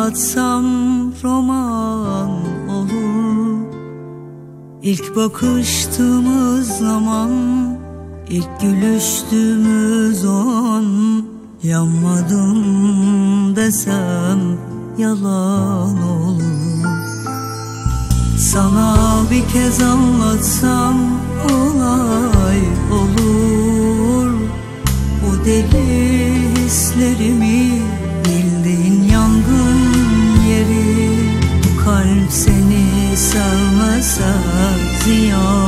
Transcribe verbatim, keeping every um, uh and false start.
anlatsam roman olur. İlk bakıştığımız zaman, ilk gülüştüğümüz an, yanmadım desem yalan olur. Sana bir kez anlatsam olay olur. O deli hislerimi, bildiğin yangın yeri. Bu kalp seni sevmese ziyan